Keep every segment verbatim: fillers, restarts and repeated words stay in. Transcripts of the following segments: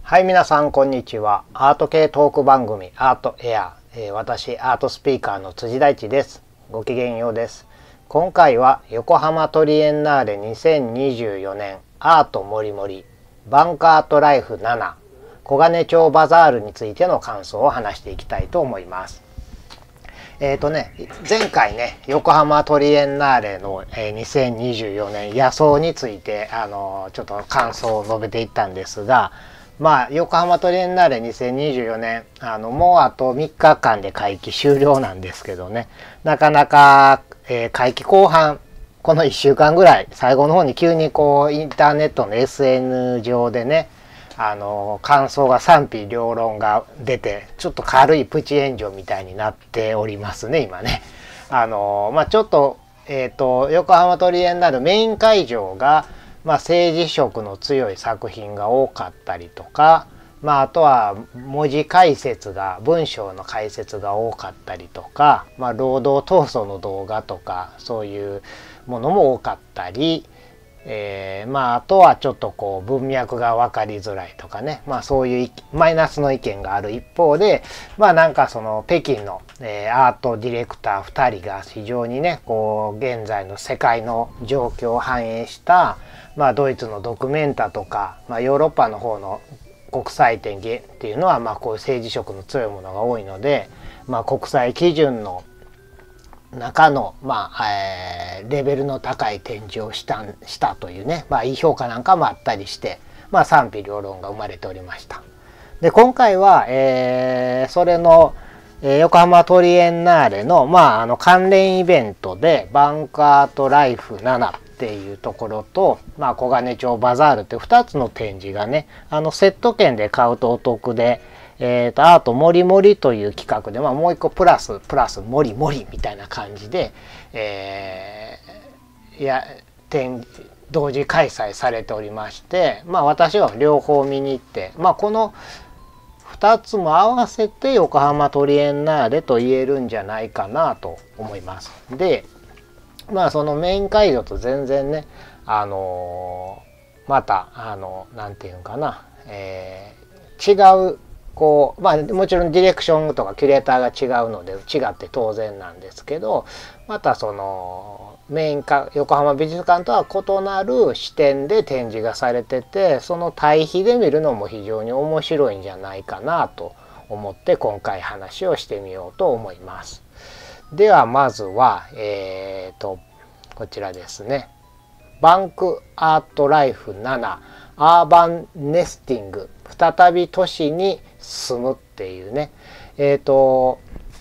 はい、皆さんこんにちは。アート系トーク番組アートエア、えー、私アートスピーカーの辻大地です。ごきげんようです。今回は横浜トリエンナーレにせんにじゅうよねんアートもりもりバンクアートライフなな小金町バザールについての感想を話していきたいと思います。えーとね、前回ね横浜トリエンナーレの、えー、にせんにじゅうよねん野草についてあのちょっと感想を述べていったんですが、まあ横浜トリエンナーレにせんにじゅうよねんあのもうあとみっかかんで会期終了なんですけどね、なかなか、えー、会期後半このいっしゅうかんぐらい最後の方に急にこうインターネットの エスエヌ 上でねあの感想が賛否両論が出てちょっと軽いプチ炎上みたいになっておりますね今ね。あのまあちょっとえっと横浜トリエンナーレメイン会場がまあ政治色の強い作品が多かったりとか、まああとは文字解説が文章の解説が多かったりとか、まあ労働闘争の動画とかそういうものも多かったり。えー、まああとはちょっとこう文脈が分かりづらいとかね、まあそういうマイナスの意見がある一方で、まあなんかその北京の、えー、アートディレクターふたりが非常にねこう現在の世界の状況を反映した、まあドイツのドクメンタとか、まあ、ヨーロッパの方の国際展っていうのはまあこういう政治色の強いものが多いので、まあ国際基準の中の、まあえー、レベルの高い展示をしたしたというね、まあ、いい評価なんかもあったりして、まあ、賛否両論が生まれておりました。で今回は、えー、それの、えー、横浜トリエンナーレの,、まあ、あの関連イベントでバンクアートライフななっていうところと、まあ、小金町バザールっていうふたつの展示がねあのセット券で買うとお得で。えー、とアートもりもりという企画で、まあ、もう一個プラスプラスもりもりみたいな感じで、えー、いや展同時開催されておりまして、まあ、私は両方見に行って、まあ、このふたつも合わせて横浜トリエンナーレと言えるんじゃないかなと思います。でまあそのメイン会場と全然ねあのー、またあのなんていうのかな、えー、違うこうまあもちろんディレクションとかキュレーターが違うので違って当然なんですけど、またそのメインか横浜美術館とは異なる視点で展示がされてて、その対比で見るのも非常に面白いんじゃないかなと思って今回話をしてみようと思います。ではまずはえーとこちらですね。バンクアートライフななアーバンネスティング再び都市に住むっていうね、えっと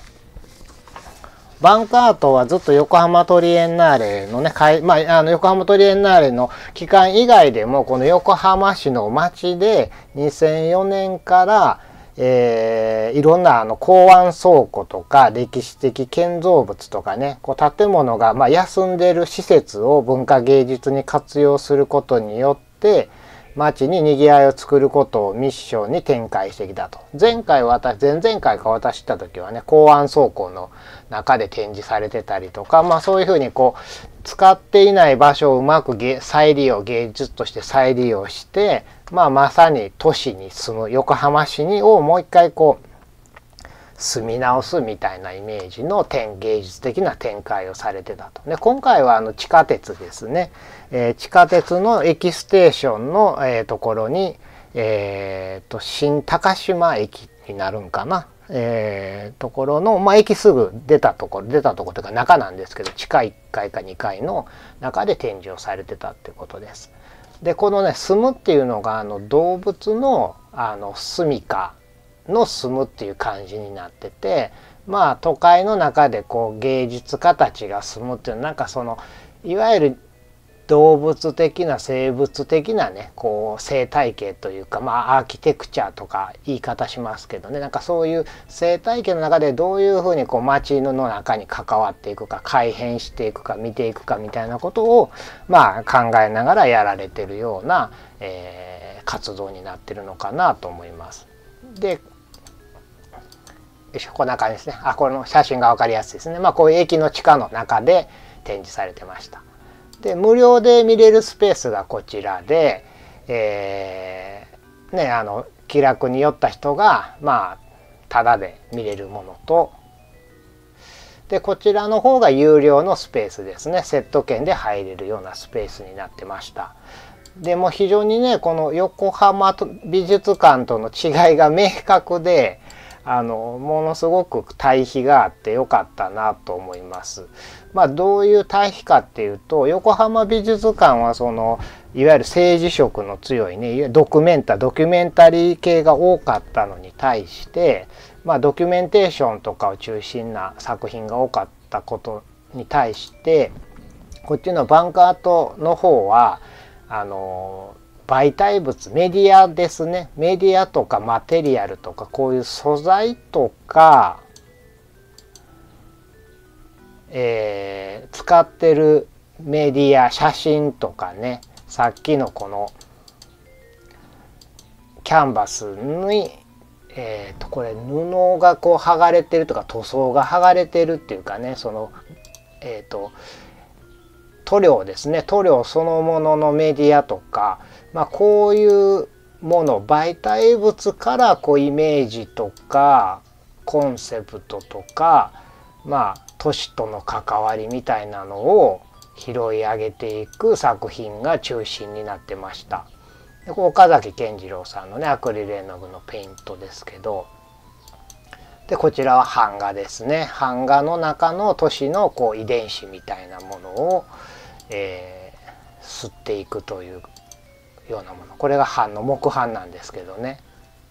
バンクアートはずっと横浜トリエンナーレのね、まあ、あの横浜トリエンナーレの期間以外でもこの横浜市の街でにせんよねんから、えー、いろんなあの港湾倉庫とか歴史的建造物とかねこう建物がまあ休んでいる施設を文化芸術に活用することによって街ににぎわいを作ることをミッションに展開してきたと。前回私前々回か私行った時はね港湾倉庫の中で展示されてたりとか、まあそういうふうにこう使っていない場所をうまく再利用芸術として再利用して、まあ、まさに都市に住む横浜市にをもう一回こう住み直すみたいなイメージの展芸術的な展開をされてたと。で今回はあの地下鉄ですね、えー、地下鉄の駅ステーションの、えー、ところに、えー、と新高島駅になるんかな、えー、ところの、まあ、駅すぐ出たところ出たところというか中なんですけど地下いっかいかにかいの中で展示をされてたってことです。でこのね住むっていうのがあの動物のあの住処の住むっていう感じになってて、まあ都会の中でこう芸術家たちが住むっていうなんかそのいわゆる動物的な生物的なねこう生態系というか、まあアーキテクチャとか言い方しますけどね、なんかそういう生態系の中でどういうふうにこう街の中に関わっていくか改変していくか見ていくかみたいなことをまあ考えながらやられてるような、えー、活動になってるのかなと思います。でこんな感じですね。あこの写真が分かりやすいですね。まあこういう駅の地下の中で展示されてました。で無料で見れるスペースがこちらで、えー、ねあの気楽に寄った人がまあタダで見れるものと、でこちらの方が有料のスペースですね。セット券で入れるようなスペースになってました。でも非常にねこの横浜美術館との違いが明確で、あのものすごく対比があってよかったなと思います。まあどういう対比かっていうと、横浜美術館はそのいわゆる政治色の強いねドキュメンタドキュメンタリー系が多かったのに対して、まあ、ドキュメンテーションとかを中心な作品が多かったことに対して、こっちのバンクアートの方はあの媒体物メディアですね。メディアとかマテリアルとかこういう素材とか、えー、使ってるメディア写真とかね、さっきのこのキャンバスにえー、とこれ布がこう剥がれてるとか塗装が剥がれてるっていうかね、そのえっ、ー、と塗料ですね、塗料そのもののメディアとか、まあ、こういうもの媒体物からこうイメージとかコンセプトとか、まあ都市との関わりみたいなのを拾い上げていく作品が中心になってました。でこう岡崎健次郎さんのねアクリル絵の具のペイントですけど、でこちらは版画ですね。版画の中の都市のこう遺伝子みたいなものを、えー、吸っていくというようなもの、これが版の木版なんですけどね、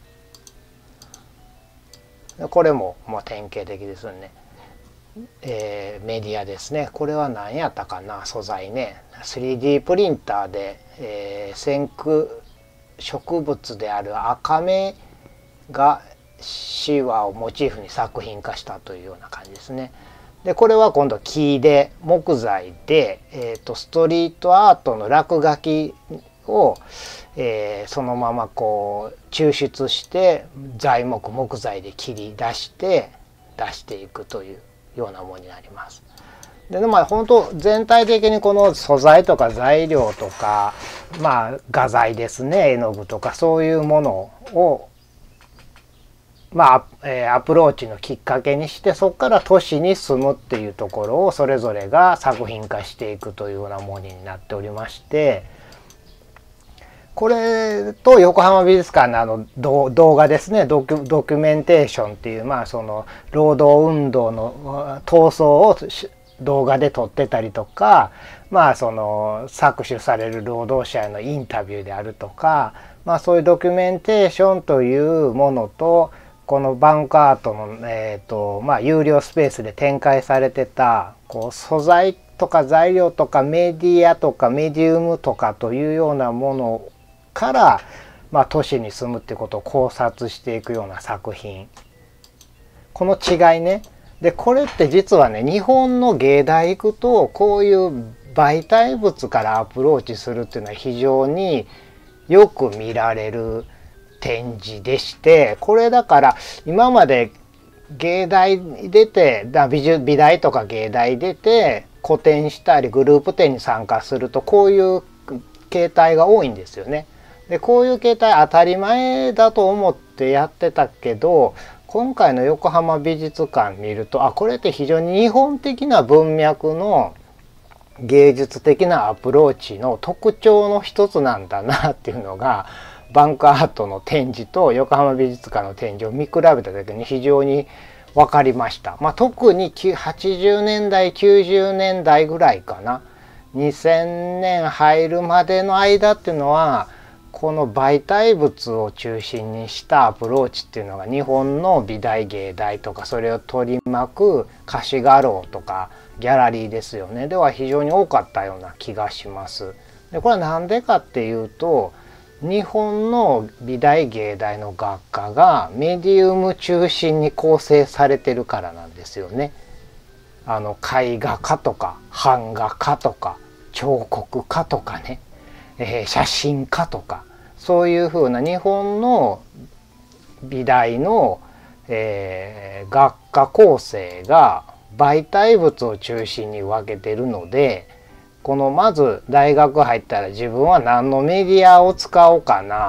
これももう典型的ですよね。えー、メディアですね。これは何やったかな、素材ね スリーディー プリンターで、えー、先駆植物であるアカメがシワをモチーフに作品化したというような感じですね。でこれは今度木で木材で、えー、とストリートアートの落書きを、えー、そのままこう抽出して材木木材で切り出して出していくというようなものになります。でまあ本当全体的にこの素材とか材料とか、まあ画材ですね、絵の具とかそういうものをまあ、えー、アプローチのきっかけにして、そこから都市に住むっていうところをそれぞれが作品化していくというようなものになっておりまして、これと横浜美術館のあの動画ですね、ドキュ、ドキュメンテーションっていう、まあその労働運動の闘争を動画で撮ってたりとか、まあその搾取される労働者へのインタビューであるとか、まあそういうドキュメンテーションというものと、このバンクアートの、えーとまあ、有料スペースで展開されてたこう素材とか材料とかメディアとかメディウムとかというようなものから、まあ、都市に住むっていうことを考察していくような作品、この違いね。でこれって実はね、日本の芸大行くとこういう媒体物からアプローチするっていうのは非常によく見られる展示でして、これだから今まで芸大出て美術美大とか芸大出て個展したりグループ展に参加するとこういう形態が多いんですよね。でこういう形態当たり前だと思ってやってたけど、今回の横浜美術館見ると、あこれって非常に日本的な文脈の芸術的なアプローチの特徴の一つなんだなっていうのが、バンクアートの展示と横浜美術館の展示を見比べた時に非常に分かりました。まあ、特にはちじゅうねんだいきゅうじゅうねんだいぐらいかな、にせんねん入るまでの間っていうのはこの媒体物を中心にしたアプローチっていうのが日本の美大芸大とかそれを取り巻く貸し画廊とかギャラリーですよねでは非常に多かったような気がします。でこれは何でかっていうと、日本の美大芸大の学科がメディウム中心に構成されてるからなんですよね。あの絵画家とか版画家とか彫刻家とかね、えー、写真家とかそういうふうな日本の美大の、えー、学科構成が媒体物を中心に分けてるので、このまず大学入ったら自分は何のメディアを使おうかな、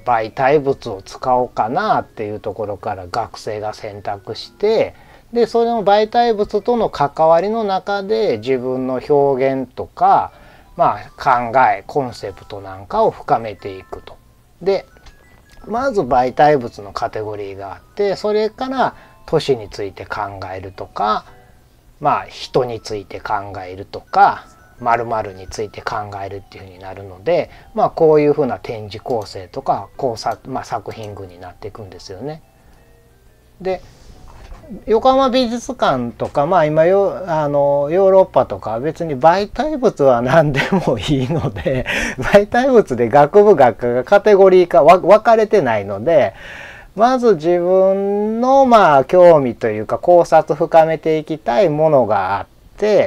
媒体物を使おうかなっていうところから学生が選択して、でそれの媒体物との関わりの中で自分の表現とか、まあ、考えコンセプトなんかを深めていくと。でまず媒体物のカテゴリーがあって、それから都市について考えるとか、まあ人について考えるとか、〇〇について考えるっていうふうになるので、まあこういうふうな展示構成とか考察、まあ、作品群になっていくんですよね。で横浜美術館とか、まあ今よあのヨーロッパとか別に媒体物は何でもいいので媒体物で学部学科がカテゴリー化分かれてないので、まず自分のまあ興味というか考察深めていきたいものがあって、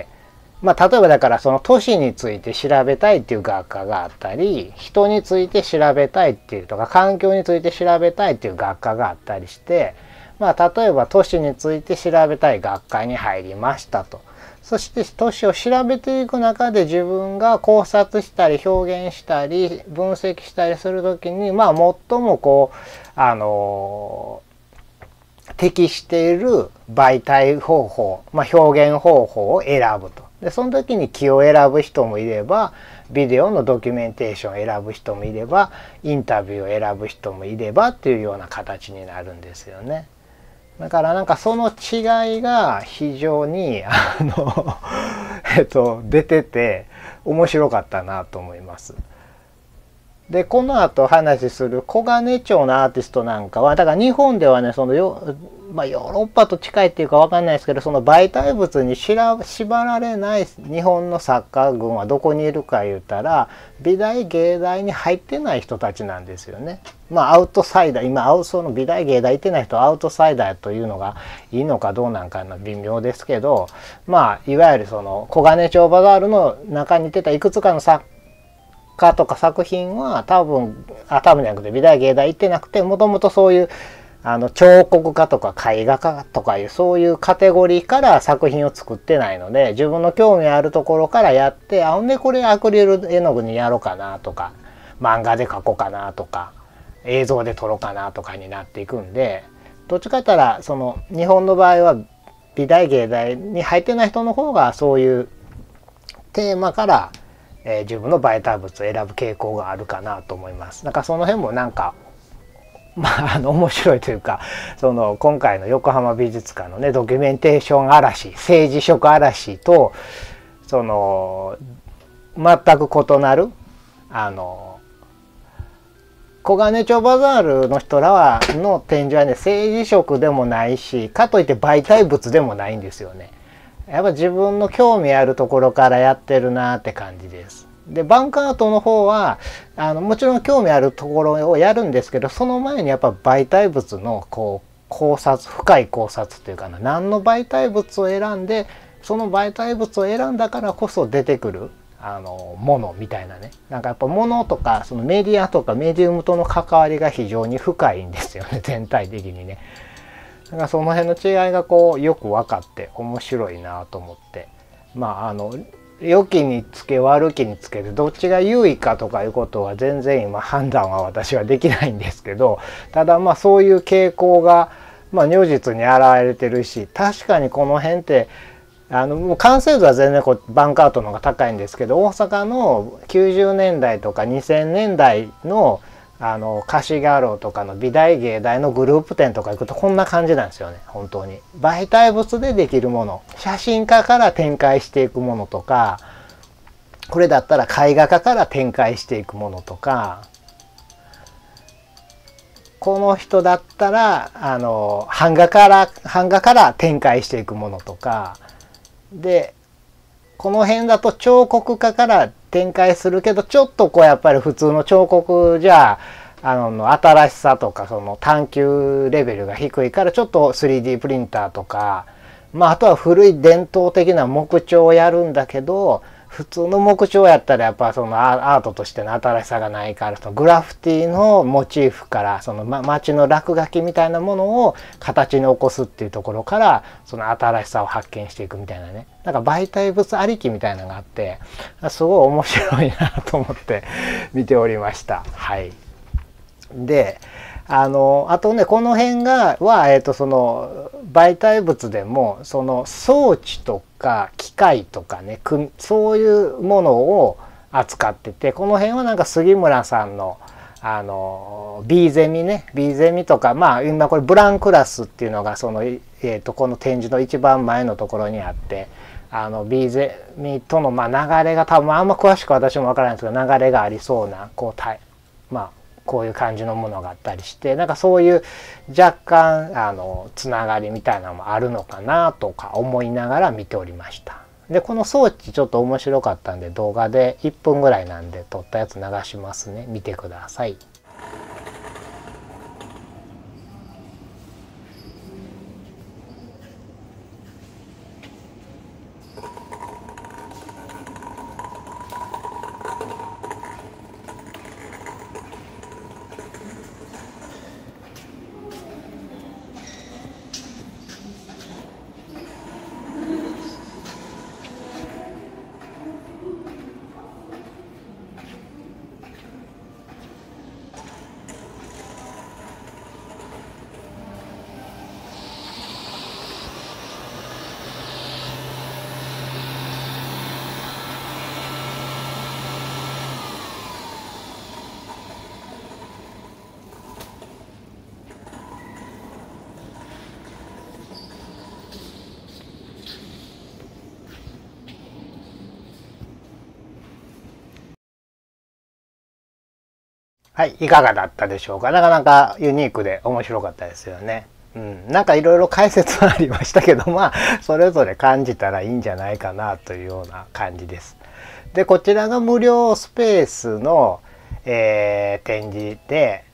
まあ例えばだからその都市について調べたいっていう学科があったり、人について調べたいっていうとか環境について調べたいっていう学科があったりして、まあ例えば都市について調べたい学科に入りましたと。そして都市を調べていく中で自分が考察したり表現したり分析したりするときに、まあ最もこうあの適している媒体方法、まあ、表現方法を選ぶと。でその時に木を選ぶ人もいれば、ビデオのドキュメンテーションを選ぶ人もいれば、インタビューを選ぶ人もいればっていうような形になるんですよね。だからなんかその違いが非常にあのえっと出てて面白かったなと思います。でこの後話する黄金町のアーティストなんかはだから日本ではねそのよ、まあ、ヨーロッパと近いっていうか分かんないですけど、その媒体物にしら縛られない日本の作家群はどこにいるか言うたら美大芸大に入ってない人たちなんですよね。まあアウトサイダー、今アウその美大芸大行ってない人はアウトサイダーというのがいいのかどうなんかの微妙ですけど、まあいわゆるその黄金町バザールの中に出たいくつかの作家家とか作品は多分あ多分じゃなくて美大芸大行ってなくて、もともとそういうあの彫刻家とか絵画家とかいうそういうカテゴリーから作品を作ってないので、自分の興味あるところからやって、あほんでこれアクリル絵の具にやろうかなとか漫画で描こうかなとか映像で撮ろうかなとかになっていくんで、どっちかって言ったらその日本の場合は美大芸大に入ってない人の方がそういうテーマからえー、自分の媒体物を選ぶ傾向があるかなと思います。だからその辺もなんかまああの面白いというか、その今回の横浜美術館のねドキュメンテーション嵐、政治色嵐とその全く異なるあの黄金町バザールの人らはの展示はね政治色でもないし、かといって媒体物でもないんですよね。やっぱ自分の興味あるところからやってるなって感じです。でバンクアートの方はあのもちろん興味あるところをやるんですけど、その前にやっぱ媒体物のこう考察、深い考察というかな、何の媒体物を選んでその媒体物を選んだからこそ出てくるあのものみたいなね、なんかやっぱものとかそのメディアとかメディウムとの関わりが非常に深いんですよね、全体的にね。だからその辺の違いがこうよく分かって面白いなと思って、まああの良きにつけ悪きにつけてどっちが優位かとかいうことは全然今判断は私はできないんですけど、ただまあそういう傾向がまあ如実に現れてるし、確かにこの辺ってあのもう完成度は全然こうバンクアートの方が高いんですけど、大阪のきゅうじゅうねんだいとかにせんねんだいのあの貸し画廊とかの美大芸大のグループ展とか行くとこんな感じなんですよね。本当に媒体物でできるもの、写真家から展開していくものとか、これだったら絵画家から展開していくものとか、この人だったらあの版画から版画から展開していくものとかで、この辺だと彫刻家から展開するけど、ちょっとこうやっぱり普通の彫刻じゃあの新しさとかその探求レベルが低いから、ちょっと スリーディー プリンターとか、まああとは古い伝統的な木彫をやるんだけど、普通の木彫やったらやっぱそのアートとしての新しさがないから、そのグラフィティのモチーフからその街の落書きみたいなものを形に起こすっていうところからその新しさを発見していくみたいなね、なんか媒体物ありきみたいなのがあって、すごい面白いなと思って見ておりました。はい。 であのあとねこの辺がは、えー、とその媒体物でもその装置とか機械とかねそういうものを扱ってて、この辺はなんか杉村さんのあの B ゼミね B ゼミとか、まあ今これブランクラスっていうのがその、えー、とこの展示の一番前のところにあって、あの B ゼミとのまあ流れが多分あんま詳しく私もわからないんですけど、流れがありそうなこうたまあこういう感じのものがあったりして、なんかそういう若干あのつながりみたいなのもあるのかなとか思いながら見ておりました。でこの装置ちょっと面白かったんで動画でいっぷんぐらいなんで撮ったやつ流しますね。見てください。はい、いかがだったでしょうか。なかなかユニークで面白かったですよね。うん、なんかいろいろ解説はありましたけど、まあそれぞれ感じたらいいんじゃないかなというような感じです。でこちらが無料スペースの、えー、展示で、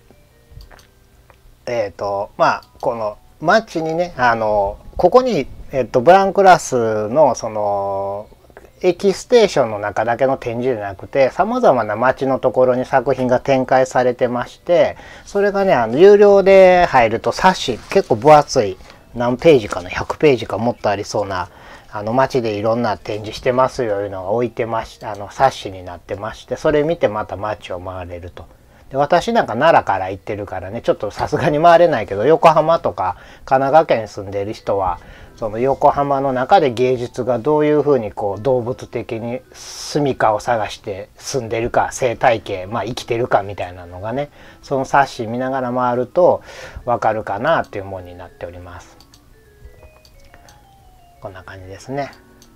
えっ、ー、とまあこの街にね、あのここに、えー、とブランクラスのその駅ステーションの中だけの展示じゃなくて、さまざまな街のところに作品が展開されてまして、それがねあの有料で入ると冊子結構分厚い何ページかなひゃくページかもっとありそうなあの街でいろんな展示してますよいうのが置いてまして、あの冊子になってまして、それ見てまた街を回れると。で私なんか奈良から行ってるからねちょっとさすがに回れないけど、横浜とか神奈川県に住んでる人はその横浜の中で芸術がどういうふうにこう動物的に住処を探して住んでるか、生態系、まあ、生きてるかみたいなのがねその冊子見ながら回ると分かるかなっていうものになっております。こんな感じですね。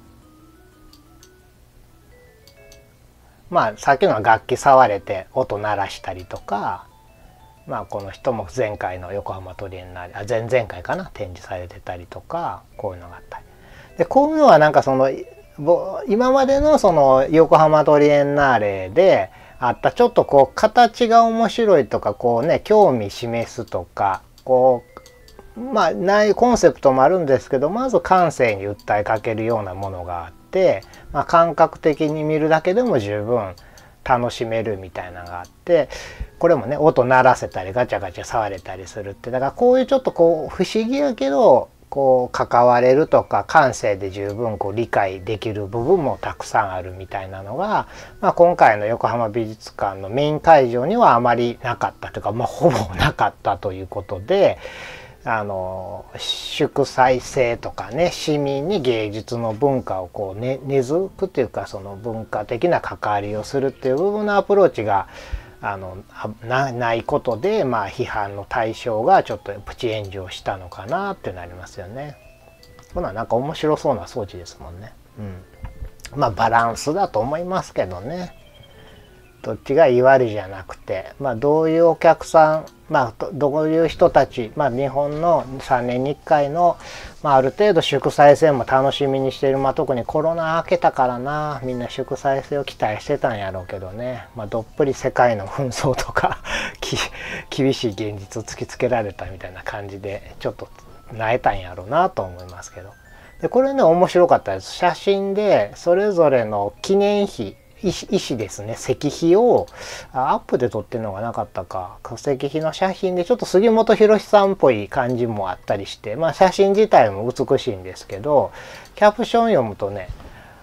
まあさっきのは楽器触れて音鳴らしたりとか、まあこの人も前回の横浜トリエンナーレ、あ前々回かな展示されてたりとか、こういうのがあったりで、こういうのはなんかその今までのその横浜トリエンナーレであったちょっとこう形が面白いとか、こうね興味示すとか、こうまあないコンセプトもあるんですけど、まず感性に訴えかけるようなものがあって、まあ、感覚的に見るだけでも十分楽しめるみたいなのがあって、これもね音鳴らせたりガチャガチャ触れたりするって、だからこういうちょっとこう不思議やけどこう関われるとか感性で十分こう理解できる部分もたくさんあるみたいなのが、まあ、今回の横浜美術館のメイン会場にはあまりなかったというか、まあ、ほぼなかったということで、あの祝祭性とかね市民に芸術の文化をこう、ね、根付くっていうか、その文化的な関わりをするっていう部分のアプローチがあの な, ないことで、まあ、批判の対象がちょっとプチ炎上したのかなってなりますよね。こんなんなんか面白そうな装置ですもんね。うん、まあバランスだと思いますけどね。どっちがいい悪いじゃなくて、まあ、どういうお客さん、まあ、どういう人たち、まあ、日本のさんねんにいっかいの、まあ、ある程度祝祭性も楽しみにしている、まあ、特にコロナ明けたからなみんな祝祭性を期待してたんやろうけどね、まあ、どっぷり世界の紛争とか厳しい現実を突きつけられたみたいな感じでちょっと萎えたんやろうなと思いますけど、でこれね面白かったです。写真でそれぞれの記念碑、石ですね、石碑をアップで撮ってるのがなかったか、石碑の写真でちょっと杉本博司さんっぽい感じもあったりして、まあ写真自体も美しいんですけど、キャプション読むとね、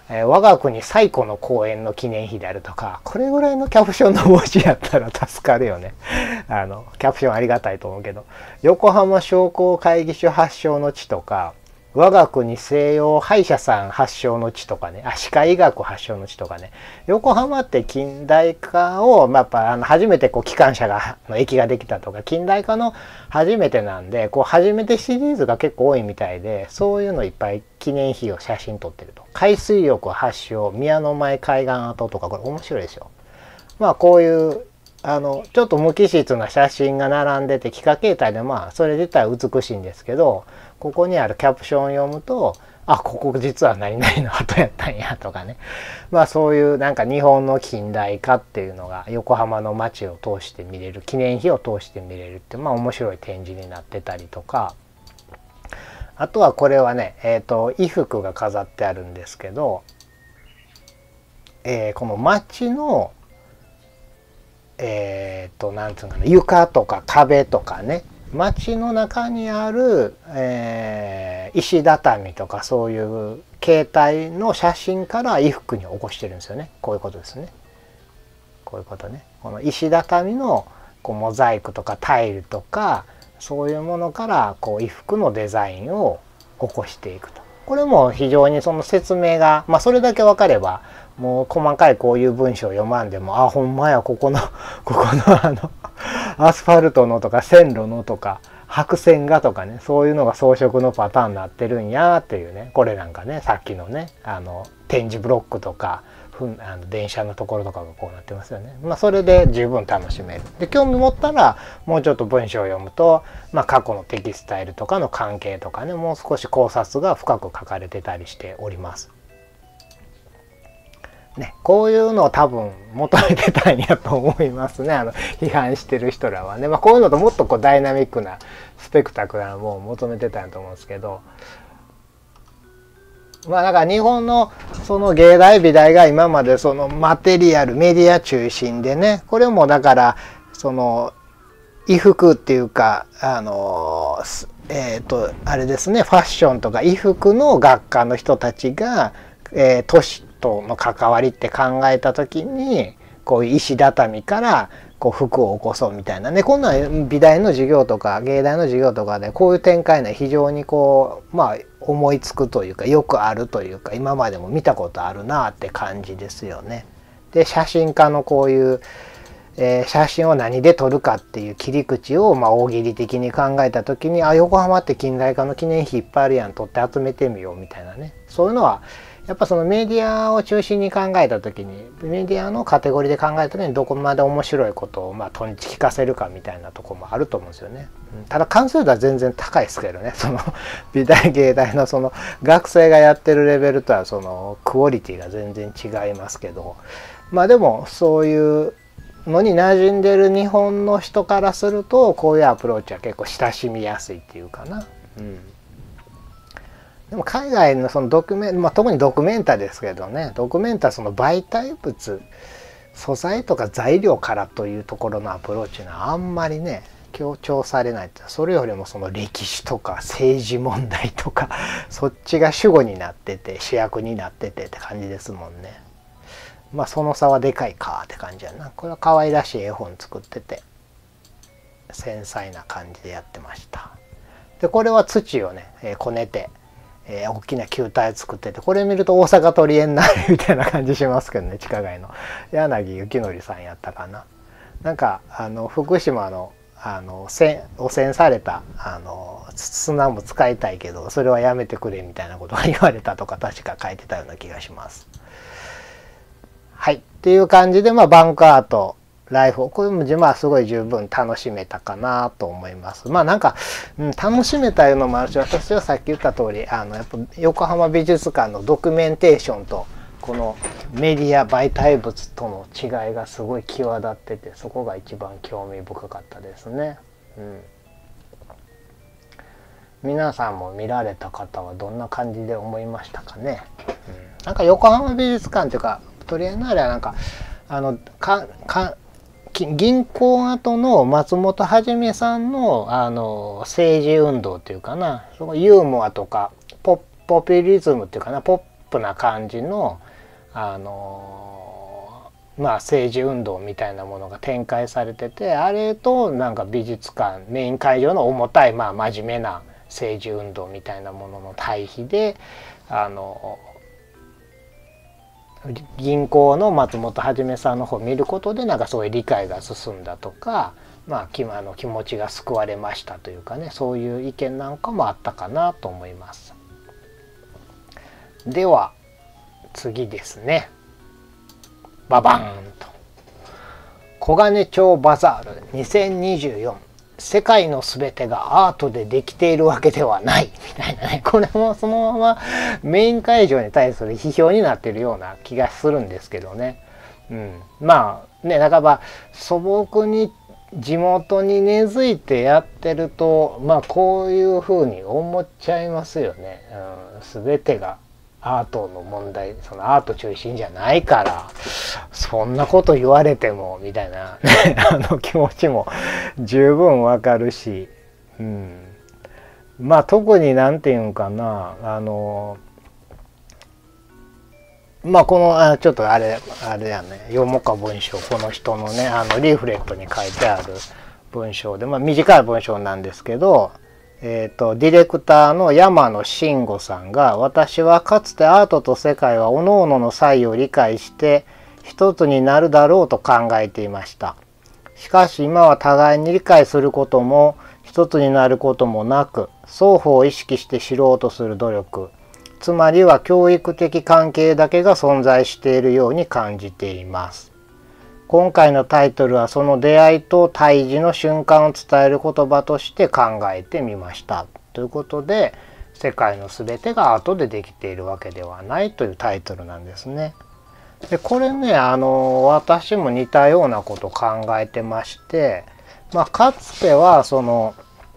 えー、我が国最古の公園の記念碑であるとか、これぐらいのキャプションの文字やったら助かるよね。あのキャプションありがたいと思うけど、横浜商工会議所発祥の地とか、我が国西洋歯医者さん発祥の地とかね、あ、歯科医学発祥の地とかね、横浜って近代化を、まあ、やっぱあの初めてこう機関車がの駅ができたとか、近代化の初めてなんで、こう初めてシリーズが結構多いみたいで、そういうのいっぱい記念碑を写真撮ってると。海水浴発祥宮の前海岸跡とか、これ面白いですよ。まあこういうあのちょっと無機質な写真が並んでて、幾何形態でまあそれ自体美しいんですけど、ここにあるキャプションを読むと、あ、ここ実は何々の跡やったんやとかね、まあそういうなんか日本の近代化っていうのが横浜の街を通して見れる、記念碑を通して見れるって、まあ面白い展示になってたりとか、あとはこれはね、えっと衣服が飾ってあるんですけど、えー、この街のえっとなんつうかな、床とか壁とかね、街の中にある、えー、石畳とかそういう形態の写真から衣服に起こしてるんですよね。こういうことですね。こういうことね。この石畳のこうモザイクとかタイルとかそういうものからこう衣服のデザインを起こしていくと。これも非常にその説明が、まあそれだけ分かればもう細かいこういう文章を読まんでも、あ、ほんまや、ここのここのあのアスファルトのとか線路のとか白線がとかね、そういうのが装飾のパターンになってるんやっていうね。これなんかね、さっきのね、あの点字ブロックとかふんあの電車のところとかがこうなってますよね。まあそれで十分楽しめる。で興味持ったらもうちょっと文章を読むと、まあ、過去のテキスタイルとかの関係とかね、もう少し考察が深く書かれてたりしております。ね、こういうのを多分求めてたんやと思いますね。あの批判してる人らはね、まあ、こういうのともっとこうダイナミックなスペクタクラーなものを求めてたんやと思うんですけど、まあだから日本のその芸大美大が今までそのマテリアルメディア中心でね、これもだからその衣服っていうかあのえっとあれですね、ファッションとか衣服の学科の人たちが、えー、都市との関わりって考えた時に、こういう石畳からこう服を起こそうみたいなね、こんな美大の授業とか芸大の授業とかでこういう展開ね、非常にこうまあ思いつくというか、よくあるというか、今までも見たことあるなって感じですよね。で写真家のこういう、えー、写真を何で撮るかっていう切り口をまあ大喜利的に考えた時に、あ、横浜って近代化の記念碑いっぱいあるやん、撮って集めてみようみたいなね、そういうのはやっぱそのメディアを中心に考えた時に、メディアのカテゴリーで考えた時にどこまで面白いことをまあとんち聞かせるかみたいなところもあると思うんですよね。ただ関数度は全然高いですけどね、その美大芸大のその学生がやってるレベルとはそのクオリティが全然違いますけど、まあでもそういうのに馴染んでる日本の人からすると、こういうアプローチは結構親しみやすいっていうかな。うん、でも海外のそのドキュメン、まあ、特にドキュメンタですけどね、ドキュメンタはその媒体物、素材とか材料からというところのアプローチはあんまりね強調されないって、それよりもその歴史とか政治問題とかそっちが主語になってて主役になっててって感じですもんね。まあその差はでかいかって感じやな。これは可愛らしい絵本作ってて繊細な感じでやってました。でこれは土をね、えー、こねて、えー、大きな球体を作ってて、これ見ると大阪トリエンナーレみたいな感じしますけどね。地下街の柳幸則さんやったかな。なんかあの福島のあの汚染されたあの砂も使いたいけどそれはやめてくれみたいなことが言われたとか確か書いてたような気がします。はい、っていう感じで、まあ、バンクアートライフこれもまあすごい十分楽しめたかなと思います。まあなんか、うん、楽しめたいうのもあるし、私はさっき言った通りあのやっぱ横浜美術館のドキュメンテーションとこのメディア媒体物との違いがすごい際立ってて、そこが一番興味深かったですね。うん、皆さんも見られた方はどんな感じで思いましたかね。うん、なんか横浜美術館というかトリエンナーレはなんかあのかか銀行跡の松本一さんのあの政治運動っていうかな、そのユーモアとかポポピュリズムっていうかな、ポップな感じのあのまあ政治運動みたいなものが展開されてて、あれとなんか美術館メイン会場の重たいまあ真面目な政治運動みたいなものの対比で、あの銀行の松本一さんの方を見ることでなんかそういう理解が進んだとか、まあ、あの気持ちが救われましたというかね、そういう意見なんかもあったかなと思います。では次ですね。ババーンと黄金町バザールにせんにじゅうよん、世界のすべてがアートでできているわけではないみたいなね、これもそのままメイン会場に対する批評になっているような気がするんですけどね。うん、まあね、半ば素朴に地元に根付いてやってると、まあこういうふうに思っちゃいますよね。うん、全てがアートの問題、そのアート中心じゃないからそんなこと言われてもみたいなあの気持ちも十分わかるし、うん、まあ特になんていうんかな、あのまあこのあちょっとあれあれやね、読もうか文章、この人のねあのリーフレットに書いてある文章で、まあ短い文章なんですけど、えーと、ディレクターの山野慎吾さんが、私はかつてアートと世界は各々の差異を理解して一つになるだろうと考えていました。しかし今は互いに理解することも一つになることもなく、双方を意識して知ろうとする努力、つまりは教育的関係だけが存在しているように感じています。今回のタイトルはその出会いと対峙の瞬間を伝える言葉として考えてみました。ということで、世界のすべてがアートでできているわけではないというタイトルなんですね。でこれね、あの私も似たようなことを考えてまして、まあ、かつてはその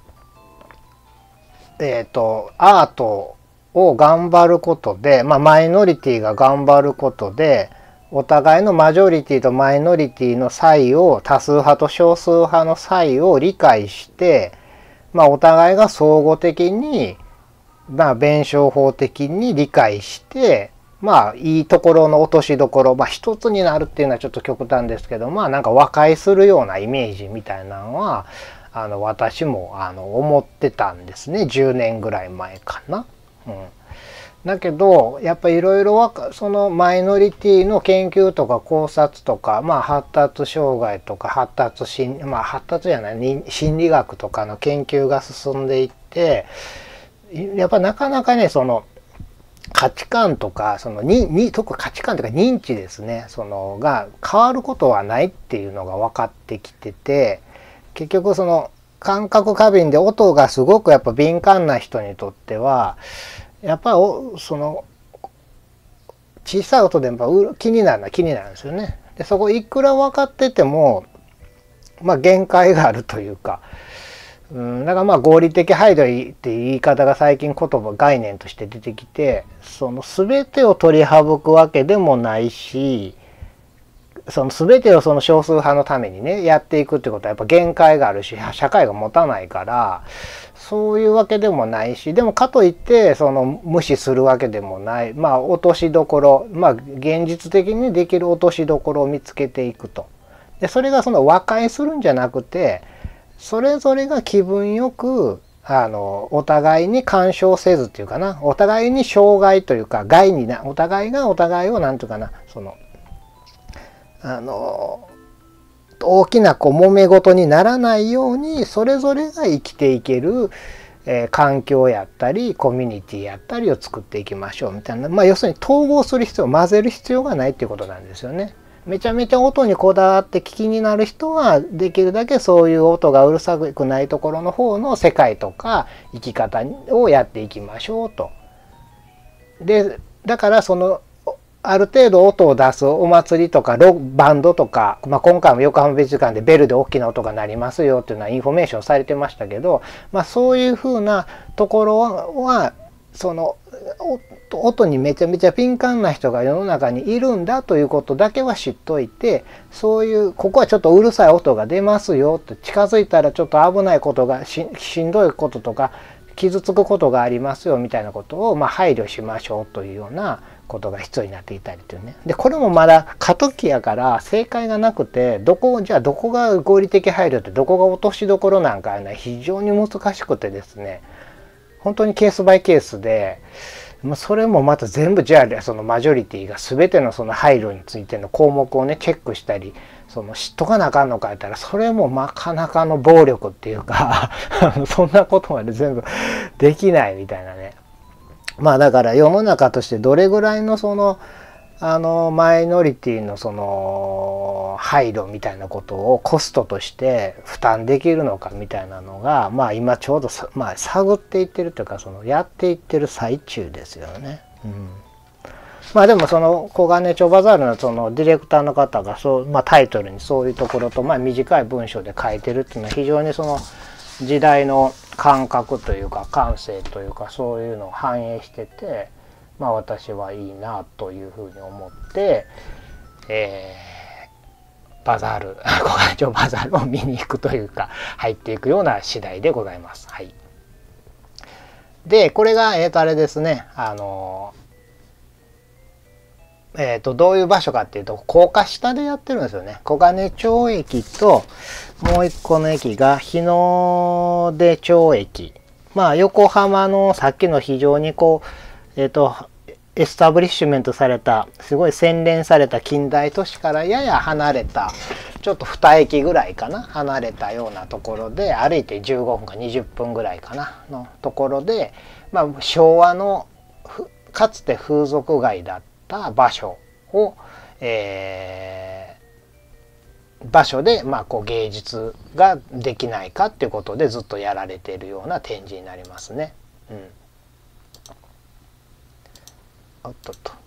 えっとアートを頑張ることで、まあ、マイノリティが頑張ることでお互いのマジョリティとマイノリティの差異を、多数派と少数派の差異を理解して、まあ、お互いが相互的に、まあ、弁証法的に理解して、まあ、いいところの落としどころ、まあ、一つになるっていうのはちょっと極端ですけど、まあ、なんか和解するようなイメージみたいなのは、あの私もあの思ってたんですね。じゅうねんぐらい前かな。うん、だけどやっぱりいろいろそのマイノリティの研究とか考察とか、まあ、発達障害とか発達心、まあ、発達じゃない心理学とかの研究が進んでいって、やっぱなかなかねその価値観とかそのにに特に価値観というか認知ですね、そのが変わることはないっていうのが分かってきてて、結局その感覚過敏で音がすごくやっぱ敏感な人にとってはやっぱりその小さい音でやっぱ気になるのは気になるんですよね。でそこいくら分かっててもまあ限界があるというか、うん、だからまあ合理的配慮っていう言い方が最近言葉概念として出てきて、その全てを取り省くわけでもないし、その全てをその少数派のためにねやっていくってことはやっぱ限界があるし、社会が持たないから、そういうわけでもないし、でもかといってその無視するわけでもない、まあ落としどころ、まあ現実的にできる落としどころを見つけていくと。でそれがその和解するんじゃなくて、それぞれが気分よくあのお互いに干渉せずっていうかな、お互いに障害というか害にな、お互いがお互いをなんていうかな、そのあの大きなこう揉め事にならないようにそれぞれが生きていける、えー、環境やったりコミュニティやったりを作っていきましょうみたいな、まあ要するに統合する必要、混ぜる必要がないっていうことなんですよね。めちゃめちゃ音にこだわって聞きになる人はできるだけそういう音がうるさくないところの方の世界とか生き方をやっていきましょうと。でだからそのある程度音を出すお祭りとかロバンドとか、まあ、今回も横浜美術館でベルで大きな音が鳴りますよっていうのはインフォメーションされてましたけど、まあ、そういうふうなところはその音にめちゃめちゃ敏感な人が世の中にいるんだということだけは知っといて、そういうここはちょっとうるさい音が出ますよって、近づいたらちょっと危ないことが し, しんどいこととか傷つくことがありますよみたいなことを、まあ、配慮しましょうというようなことが必要になっていたりというね。でこれもまだ過渡期やから正解がなくて、どこじゃあどこが合理的配慮ってどこが落としどころなんかは非常に難しくてですね、本当にケースバイケースで、それもまた全部じゃあそのマジョリティが全てのその配慮についての項目をねチェックしたり、その知っとかなあかんのかやったら、それもなかなかの暴力っていうかそんなことまで全部できないみたいなね。まあだから世の中としてどれぐらいのそのあのマイノリティのその配慮みたいなことをコストとして負担できるのかみたいなのが、まあ今ちょうどさ、まあ、探っていってるというか、そのやっていってる最中ですよね。うん、まあでもその小金町バザールのそのディレクターの方がそう、まあ、タイトルにそういうところと、まあ、短い文章で書いてるっていうのは非常にその時代の感覚というか感性というかそういうのを反映してて、まあ私はいいなというふうに思って、えー、バザール小金町バザールを見に行くというか入っていくような次第でございます。はい、でこれがえっとあれですね、あのえー、とどういう場所かっていうと高架下でやってるんですよね。小金町駅ともう一個の駅が日の出町駅。まあ横浜のさっきの非常にこうえっ、ー、とエスタブリッシュメントされたすごい洗練された近代都市からやや離れたちょっとに駅ぐらいかな離れたようなところで歩いてじゅうごふんかにじゅっぷんぐらいかなのところで、まあ、昭和のかつて風俗街だった場所を、えー、場所で、まあ、こう芸術ができないかっていうことでずっとやられているような展示になりますね。うん、おっとっとちょ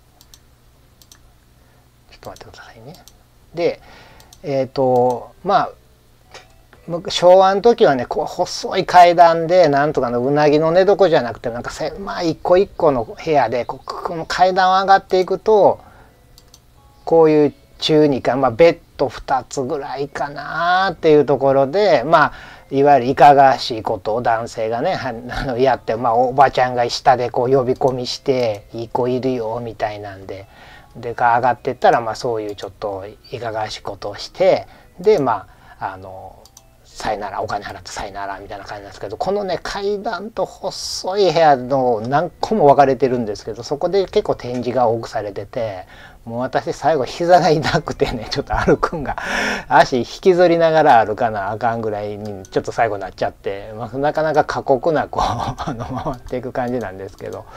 っと待ってくださいね。でえっ、ー、とまあ昭和の時はねこう細い階段でなんとかのうなぎの寝床じゃなくてなんか狭い一個一個の部屋でここの階段を上がっていくとこういう中にか、まあ、ベッドふたつぐらいかなっていうところで、まあいわゆるいかがわしいことを男性がねあのやって、まあ、おばちゃんが下でこう呼び込みして「いい子いるよ」みたいなんでで上がってったら、まあ、そういうちょっといかがわしいことをしてでまああのさよならお金払ってさよならみたいな感じなんですけど、このね階段と細い部屋の何個も分かれてるんですけど、そこで結構展示が多くされてて、もう私最後膝が痛くてねちょっと歩くんが足引きずりながら歩かなあかんぐらいにちょっと最後なっちゃって、まあ、なかなか過酷なこうあの回っていく感じなんですけど、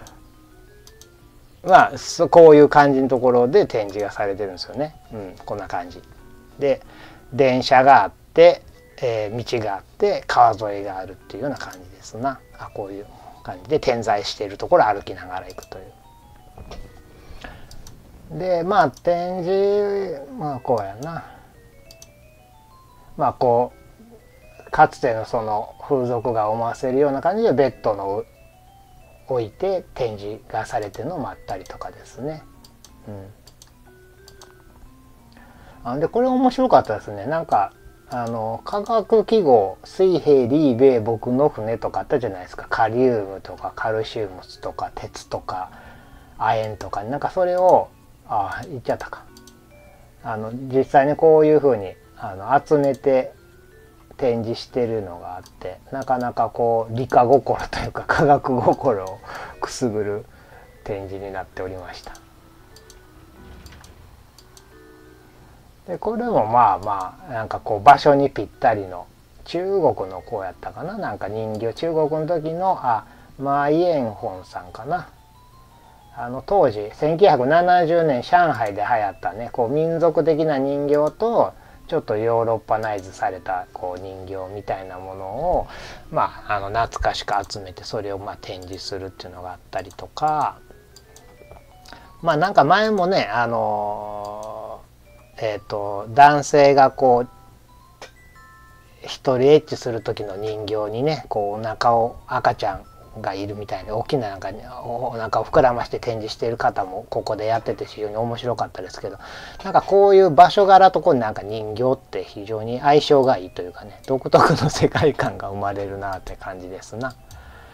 まあこういう感じのところで展示がされてるんですよね。うん、こんな感じで電車があって、えー、道があって川沿いがあるっていうような感じですな。あこういう感じで点在しているところを歩きながら行くという。でまあ展示まあこうやな。まあこうかつてのその風俗が思わせるような感じでベッドの置いて展示がされてるのもあったりとかですね。うん、でこれ面白かったですね。なんかあの化学記号水平リーベ僕の船とかあったじゃないですか。カリウムとかカルシウムとか鉄とか亜鉛とかなんかそれをあ言っちゃったかあの実際にこういうふうにあの集めて展示してるのがあって、なかなかこう理科心というか科学心をくすぐる展示になっておりました。でこれもまあまあなんかこう場所にぴったりの中国のこうやったかな、なんか人形中国の時のあマーイエンホンさんかな、あの当時せんきゅうひゃくななじゅうねん上海で流行ったねこう民族的な人形とちょっとヨーロッパナイズされたこう人形みたいなものを、まあ、あの懐かしく集めてそれをまあ展示するっていうのがあったりとか、まあなんか前もねあのえっと男性がこう一人エッチする時の人形にねこうお腹を赤ちゃんがいるみたいな大きななんかお腹を膨らまして展示している方もここでやってて非常に面白かったですけど、なんかこういう場所柄とこうなんか人形って非常に相性がいいというかね独特の世界観が生まれるなって感じですな。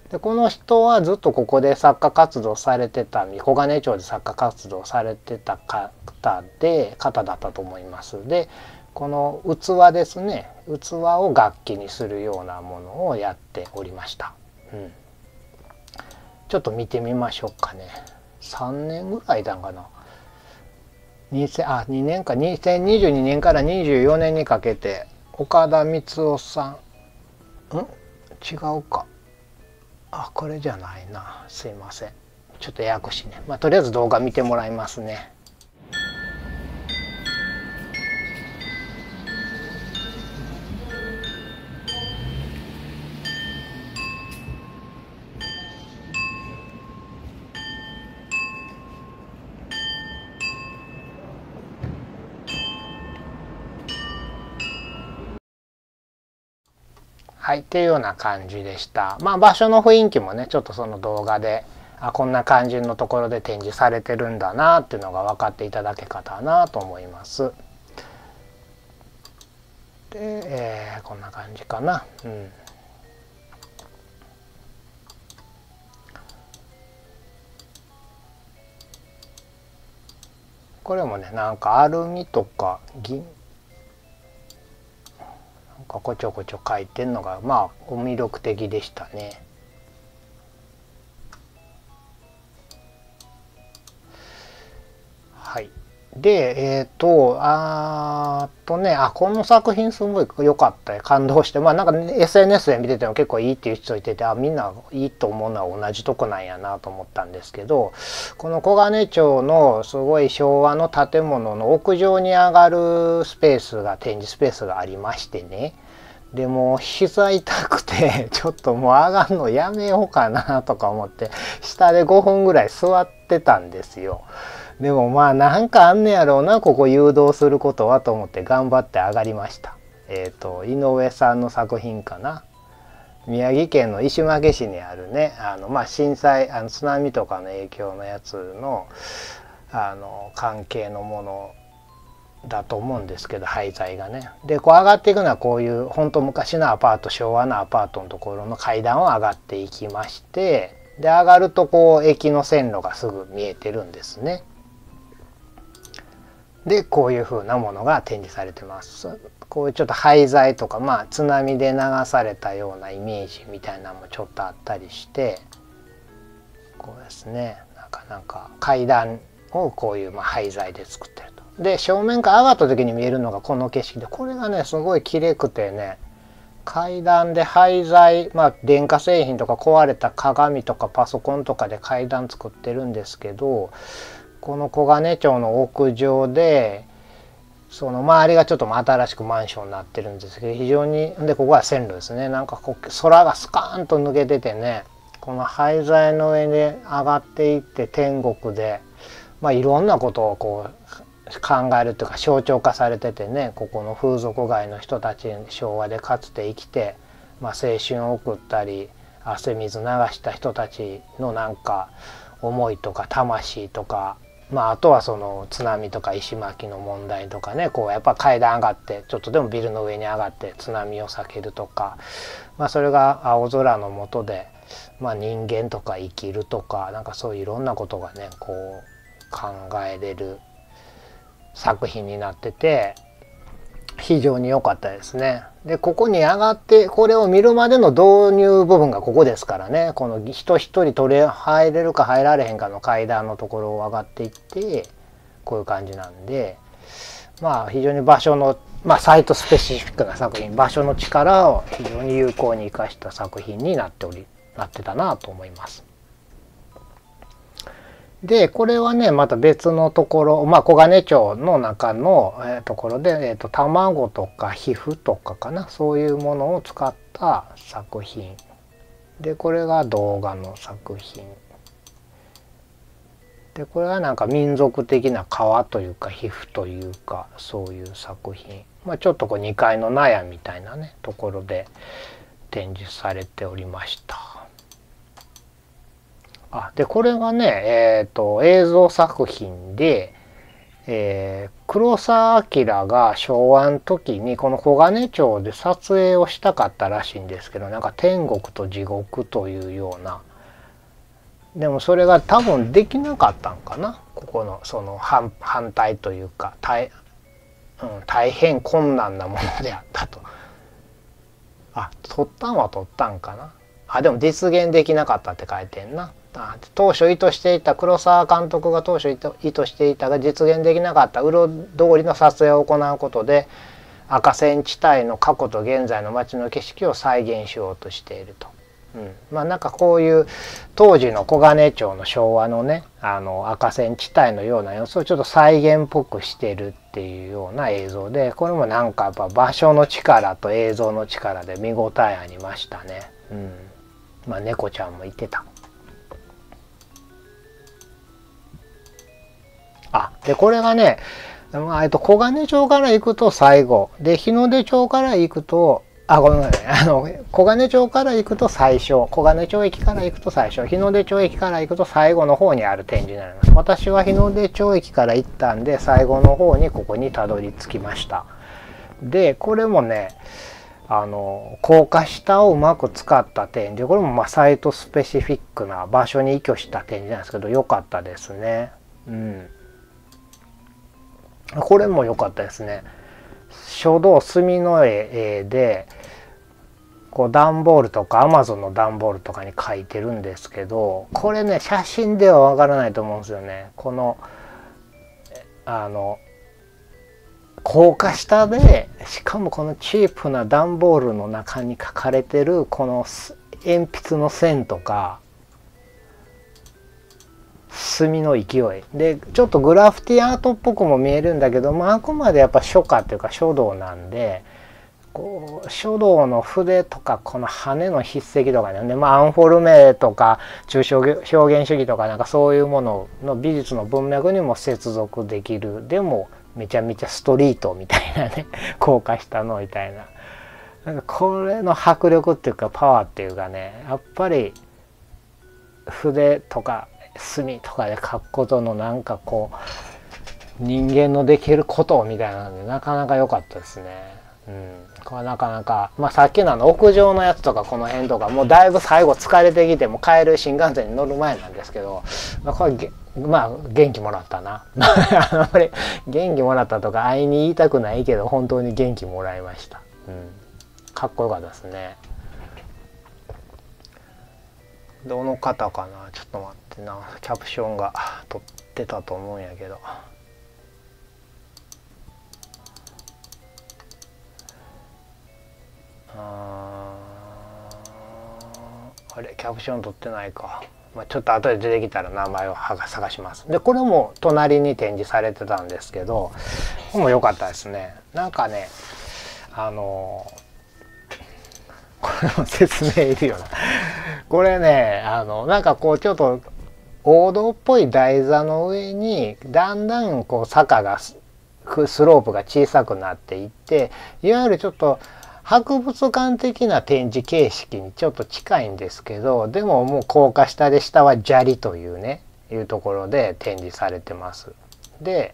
でこの人はずっとここで作家活動されてた小金町で作家活動されてた方で方だったと思います。でこの器ですね、器を楽器にするようなものをやっておりました。うん、ちょっと見てみましょうかね。さんねんぐらいだんかな。にせんあにねんかにせんにじゅうにねんからにじゅうよねんにかけて岡田光夫さんん違うか、あこれじゃないな、すいません、ちょっとややこしいね。まあとりあえず動画見てもらいますね。はい、っていうような感じでした。まあ場所の雰囲気もねちょっとその動画であこんな感じのところで展示されてるんだなっていうのが分かっていただけたなと思います。で、えー、こんな感じかな。うん、これもねなんかアルミとか銀なんかこちょこちょ書いてんのがまあ魅力的でしたね。はい。でえっ、ー、とあーとねあこの作品すごい良かった感動して、まあなんか、ね、エスエヌエス で見てても結構いいっていう人いててあみんないいと思うのは同じとこなんやなと思ったんですけど、この小金町のすごい昭和の建物の屋上に上がるスペースが展示スペースがありましてね、でも膝痛くてちょっともう上がるのやめようかなとか思って下でごふんぐらい座ってたんですよ。でもまあなんかあんねやろうなここ誘導することはと思って頑張って上がりました。えっと井上さんの作品かな。宮城県の石巻市にあるねあの、まあ、震災あの津波とかの影響のやつのあの関係のものだと思うんですけど廃材がね。でこう上がっていくのはこういう本当昔のアパート昭和のアパートのところの階段を上がっていきまして、で上がるとこう駅の線路がすぐ見えてるんですね。でこういう風なものが展示されてます。こういうちょっと廃材とか、まあ津波で流されたようなイメージみたいなのもちょっとあったりして、こうですねなんかなんか階段をこういうまあ廃材で作ってると。で正面から上がった時に見えるのがこの景色で、これがねすごい綺麗くてね、階段で廃材、まあ電化製品とか壊れた鏡とかパソコンとかで階段作ってるんですけど、この小金町の屋上でその周りがちょっと新しくマンションになってるんですけど、非常にでここは線路ですね、なんかこう空がスカーンと抜けててね、この廃材の上で上がっていって天国で、まあ、いろんなことをこう考えるというか象徴化されててね、ここの風俗街の人たち昭和でかつて生きて、まあ、青春を送ったり汗水流した人たちのなんか思いとか魂とか、まあ、あとはその津波とか石巻の問題とかね、こうやっぱ階段上がってちょっとでもビルの上に上がって津波を避けるとか、まあ、それが青空の下で、まあ、人間とか生きるとかなんかそういういろんなことがねこう考えれる作品になってて非常に良かったですね。でここに上がってこれを見るまでの導入部分がここですからね、この人一人取れ入れるか入られへんかの階段のところを上がっていってこういう感じなんで、まあ非常に場所の、まあ、サイトスペシフィックな作品、場所の力を非常に有効に生かした作品になっておりなってたなと思います。でこれはねまた別のところ、まあ、小金町の中の、えー、ところで、えー、と卵とか皮膚とかかな、そういうものを使った作品で、これが動画の作品で、これはなんか民族的な皮というか皮膚というかそういう作品、まあ、ちょっとこうにかいの納屋みたいなねところで展示されておりました。あでこれがね、えー、と映像作品で、 えー、黒澤明が昭和の時にこの黄金町で撮影をしたかったらしいんですけど、なんか天国と地獄というような、でもそれが多分できなかったんかな、ここのその 反, 反対というか 大,、うん、大変困難なものであったと。あ、撮ったんは撮ったんかな。あ、でも実現できなかったって書いてんな。あ、当初意図していた、黒澤監督が当初意図していたが実現できなかったうろ通りの撮影を行うことで、赤線地帯の過去と現在の街の景色を再現しようとしていると。うん、まあなんかこういう当時の黄金町の昭和のね、あの赤線地帯のような様子をちょっと再現っぽくしてるっていうような映像で、これもなんかやっぱ場所の力と映像の力で見応えありましたね。うん、まあ猫ちゃんもいてた。あ、でこれがね、まあ、えっと黄金町から行くと最後で、日の出町から行くと、あ、ごめんなさい。あの、黄金町から行くと最初、黄金町駅から行くと最初、日の出町駅から行くと最後の方にある展示になります。私は日の出町駅から行ったんで、最後の方にここにたどり着きました。で、これもね、あの、高架下をうまく使った展示、これもまあサイトスペシフィックな場所に依拠した展示なんですけど、良かったですね。うん。これも良かったですね。書道墨の絵で、こう段ボールとかアマゾンの段ボールとかに書いてるんですけど、これね写真ではわからないと思うんですよね。このあの高架下で、しかもこのチープな段ボールの中に書かれてるこの鉛筆の線とか墨の勢いで、ちょっとグラフィティアートっぽくも見えるんだけど、まあ、あくまでやっぱ書家っていうか書道なんで、こう書道の筆とかこの羽の筆跡とかね、まあ、アンフォルメとか抽象表現主義とかなんかそういうものの美術の文脈にも接続できる、でもめちゃめちゃストリートみたいなね高架下のみたいな、なんかこれの迫力っていうかパワーっていうかね、やっぱり筆とか墨とかで書くことのなんかこう人間のできることみたいなのでなかなか良かったですね。うん、これはなかなか、まあ、さっきのあの屋上のやつとかこの辺とかもうだいぶ最後疲れてきても帰る新幹線に乗る前なんですけど、まあ、これまあ元気もらったなあまり元気もらったとか会いに言いたくないけど本当に元気もらいました。うん、かっこよかったですね。どの方かな、ちょっと待ってな、キャプションが撮ってたと思うんやけど、ああれキャプション撮ってないか、まあ、ちょっと後で出てきたら名前を探します。でこれも隣に展示されてたんですけど、これも良かったですね。なんかね、あのこれも説明いるよなこれね、あのなんかこうちょっと王道っぽい台座の上にだんだんこう坂がスロープが小さくなっていって、いわゆるちょっと博物館的な展示形式にちょっと近いんですけど、でももう高架下で下は砂利というねいうところで展示されてます。で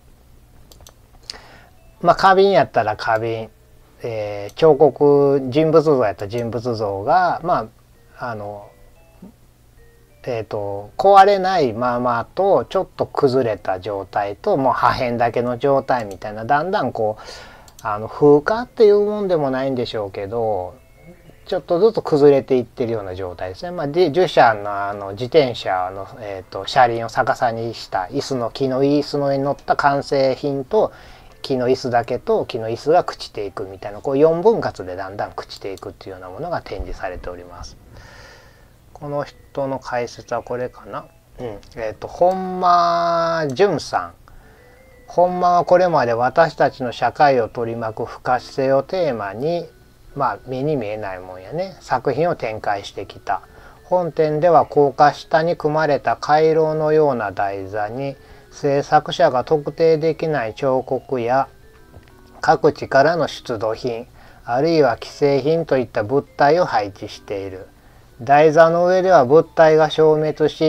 まあ花瓶やったら花瓶、えー、彫刻人物像やったら人物像がまああのえーと壊れないままとちょっと崩れた状態ともう破片だけの状態みたいな、だんだんこうあの風化っていうもんでもないんでしょうけど、ちょっとずつ崩れていってるような状態ですね。まあ、で樹脂のあの自転車の、えーと車輪を逆さにした椅子の木の椅子の上に乗った完成品と木の椅子だけと木の椅子が朽ちていくみたいな、こうよんぶん割でだんだん朽ちていくっていうようなものが展示されております。この人の解説はこれかな。うん、えっ、ー、と本間淳さん。本間はこれまで私たちの社会を取り巻く不可視性をテーマに、まあ目に見えないもんやね、作品を展開してきた。本展では高架下に組まれた回廊のような台座に制作者が特定できない彫刻や各地からの出土品、あるいは既製品といった物体を配置している。台座の上では物体が消滅し、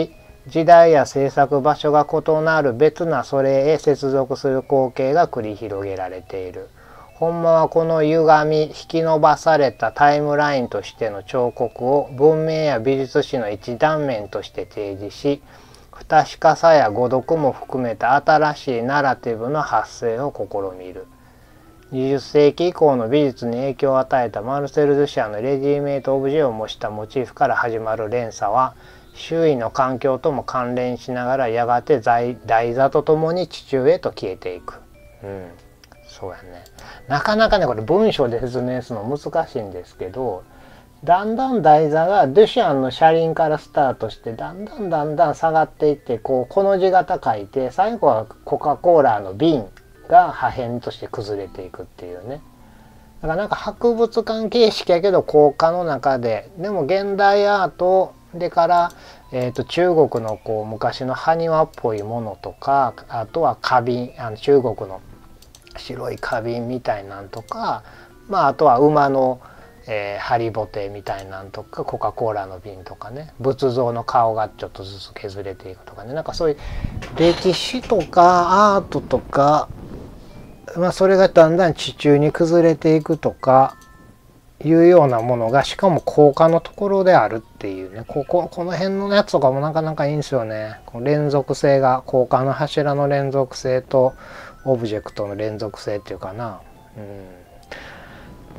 時代や制作場所が異なる別なそれへ接続する光景が繰り広げられている。ほんまはこの歪み引き伸ばされたタイムラインとしての彫刻を文明や美術史の一断面として提示し、不確かさや誤読も含めた新しいナラティブの発生を試みる。にじゅっ世紀以降の美術に影響を与えたマルセル・ドゥシャーのレディメイト・オブジェを模したモチーフから始まる連鎖は、周囲の環境とも関連しながらやがて台座とともに地中へと消えていく。うん、そうやね。なかなかねこれ文章で説明するの難しいんですけど、だんだん台座がドゥシャンの車輪からスタートしてだんだんだんだん下がっていって、こうこの字型書いて最後はコカ・コーラの瓶が破片として崩れていくっていうね。だからなんか博物館形式やけど高架の中で、でも現代アートでから、えー、と中国のこう昔の埴輪っぽいものとか、あとは花瓶、あの中国の白い花瓶みたいなんとか、まあ、あとは馬の、えー、ハリボテみたいなんとか、コカ・コーラの瓶とかね、仏像の顔がちょっとずつ削れていくとかね、なんかそういう歴史とかアートとか、まあ、それがだんだん地中に崩れていくとかいうようなものが、しかも高架のところであるっていうね、こここの辺のやつとかもなかなかいいんですよね。この連続性が、高架の柱の連続性とオブジェクトの連続性っていうかな、うん、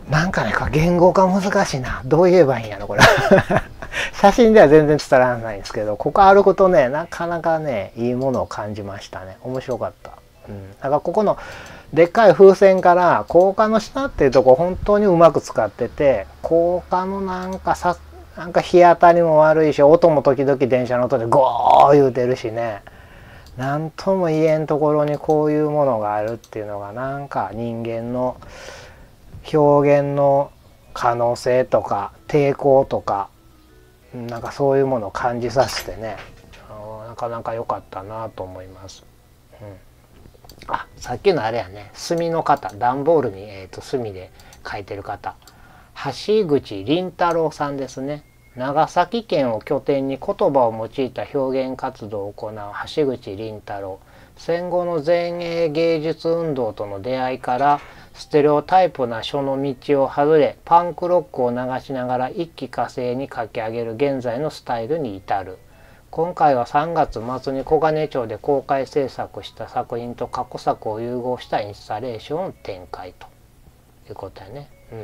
なんかね言語化難しいな。どう言えばいいんやろこれ写真では全然伝わらないんですけど、ここ歩くとねなかなかねいいものを感じましたね。面白かった。うん、だからここのでっかい風船から高架の下っていうとこ本当にうまく使ってて、高架のなんかさなんか日当たりも悪いし、音も時々電車の音でゴー言うてるしね、なんとも言えんところにこういうものがあるっていうのが、なんか人間の表現の可能性とか抵抗とか、なんかそういうものを感じさせてね、なかなか良かったなと思います。うん、あ、さっきのあれやね、墨の方、段ボールに、えー、と墨で書いてる方、橋口倫太郎さんですね。長崎県を拠点に言葉を用いた表現活動を行う橋口倫太郎。戦後の前衛芸術運動との出会いからステレオタイプな書の道を外れ、パンクロックを流しながら一気呵成に書き上げる現在のスタイルに至る。今回はさんがつ末に小金町で公開制作した作品と過去作を融合したインスタレーションを展開ということやね。うん、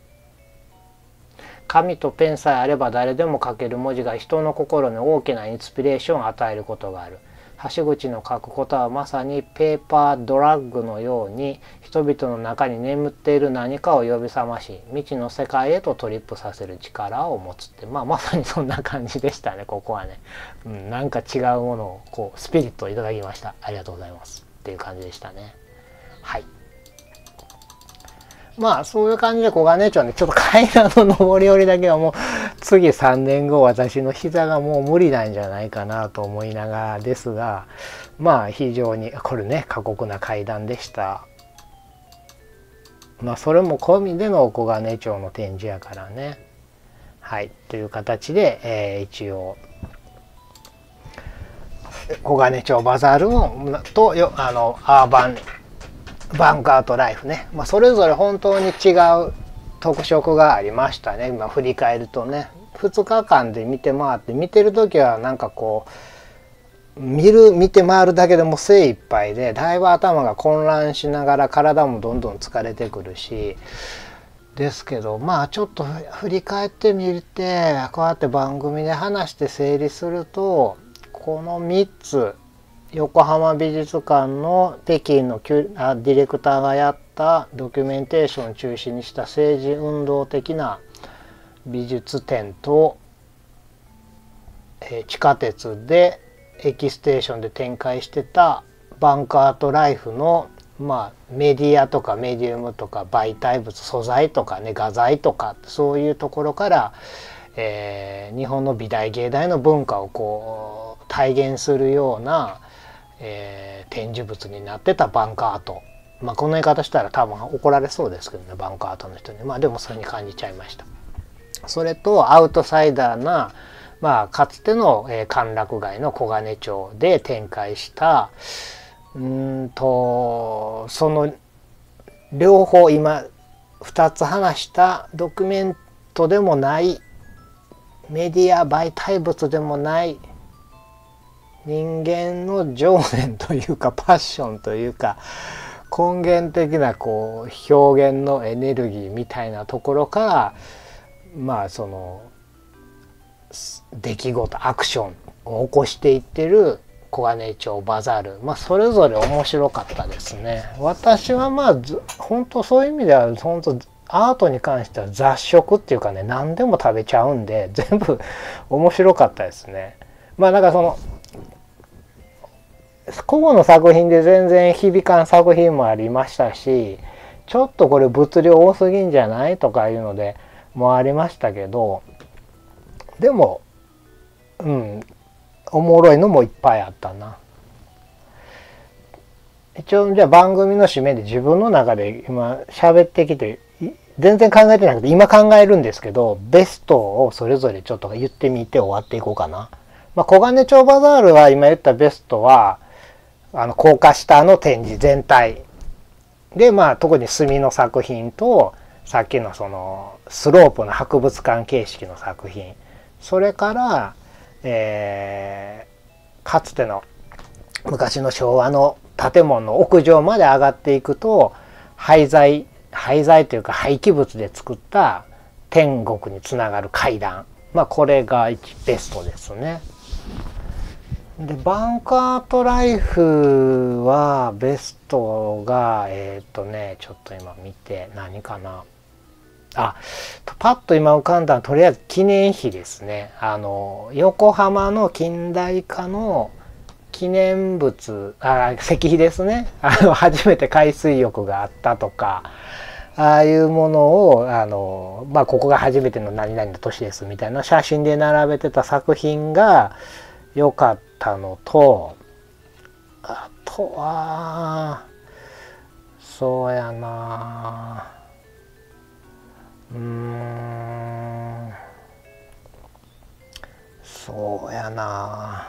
紙とペンさえあれば誰でも書ける文字が人の心に大きなインスピレーションを与えることがある。橋口の書くことはまさにペーパードラッグのように人々の中に眠っている何かを呼び覚まし、未知の世界へとトリップさせる力を持つって、まあまさにそんな感じでしたね。ここはね、うん、なんか違うものをこうスピリットをいただきました。ありがとうございますっていう感じでしたね。はい。まあそういう感じで小金町ね、ちょっと階段の上り下りだけはもう次さんねんご私の膝がもう無理なんじゃないかなと思いながらですが、まあ非常にこれね過酷な階段でした。まあそれも込みでの小金町の展示やからね。はいという形で、えー、一応小金町バザールーンとよあのアーバンバンクアウトライフね、まあ、それぞれ本当に違う特色がありましたね。今振り返るとね、ふつかかんで見て回って、見てる時はなんかこう見る見て回るだけでも精一杯で、だいぶ頭が混乱しながら体もどんどん疲れてくるしですけど、まあちょっと振り返ってみてこうやって番組で話して整理すると、このみっつ横浜美術館の北京のキュあディレクターがやったドキュメンテーションを中心にした政治運動的な美術展と、えー、地下鉄でエキステーションで展開してたバンクアートライフの、まあ、メディアとかメディウムとか媒体物素材とかね画材とかそういうところから、えー、日本の美大芸大の文化をこう体現するようなえー、展示物になってたバンクアート、まあこの言い方したら多分怒られそうですけどね、バンクアートの人に。まあでもそれに感じちゃいました。それとアウトサイダーなまあかつての、えー、歓楽街の小金町で展開したうんとその両方今ふたつ話したドキュメントでもないメディア媒体物でもない人間の情念というかパッションというか根源的なこう表現のエネルギーみたいなところからまあその出来事アクションを起こしていってる小金井町バザール、まあそれぞれ面白かったですね。私はまあ本当そういう意味では本当アートに関しては雑食っていうかね何でも食べちゃうんで全部面白かったですね。まあなんかその個々の作品で全然響かん作品もありましたしちょっとこれ物量多すぎんじゃないとかいうのでもありましたけどでもうんおもろいのもいっぱいあったな。一応じゃあ番組の締めで自分の中で今喋ってきて全然考えてなくて今考えるんですけどベストをそれぞれちょっと言ってみて終わっていこうかな。まあ、小金町バザールは今言ったベストはあの高架下の展示全体でまあ特に墨の作品とさっきのそのスロープの博物館形式の作品それから、えー、かつての昔の昭和の建物の屋上まで上がっていくと廃材廃材というか廃棄物で作った天国につながる階段まあこれがベストですね。でバンカートライフはベストがえっとねちょっと今見て何かなあパッと今浮かんだのはとりあえず記念碑ですね。あの横浜の近代化の記念物あ石碑ですね。あの初めて海水浴があったとかああいうものをあの、まあ、ここが初めての何々の年ですみたいな写真で並べてた作品が良かったのとあとはそうやなうーんそうやな